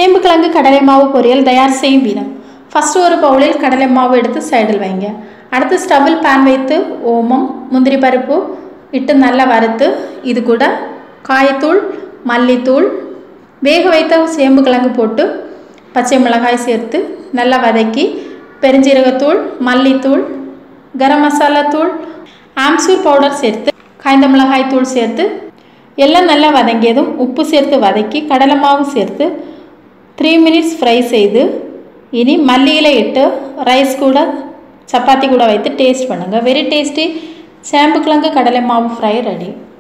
சேம்பு கிழங்கு கடலை மாவு பொரியல் தயார் செய்யும் விதம். ஃபஸ்ட்டு ஒரு பவுலில் கடலை மாவு எடுத்து சைடில் வைங்க. அடுத்து ஸ்டவ்வில் பேன் வைத்து ஓமம் முந்திரி பருப்பு இட்டு நல்லா வறுத்து இது கூட காயத்தூள் மல்லித்தூள் வேக வைத்த சேம்பு கிழங்கு போட்டு பச்சை மிளகாய் சேர்த்து நல்லா வதக்கி பெருஞ்சீரகத்தூள் மல்லித்தூள் கரம் மசாலா தூள் ஆம்சூர் பவுடர் சேர்த்து காய்ந்த மிளகாய் தூள் சேர்த்து எல்லாம் நல்லா வதங்கியதும் உப்பு சேர்த்து வதக்கி கடலை மாவு சேர்த்து 3 minutes ஃப்ரை செய்து இனி மல்லியில இட்டு ரைஸ் கூட சப்பாத்தி கூட வைத்து டேஸ்ட் பண்ணுங்கள். வெரி டேஸ்டி சேம்பு கிழங்கு கடலை மாவு ஃப்ரை ரெடி.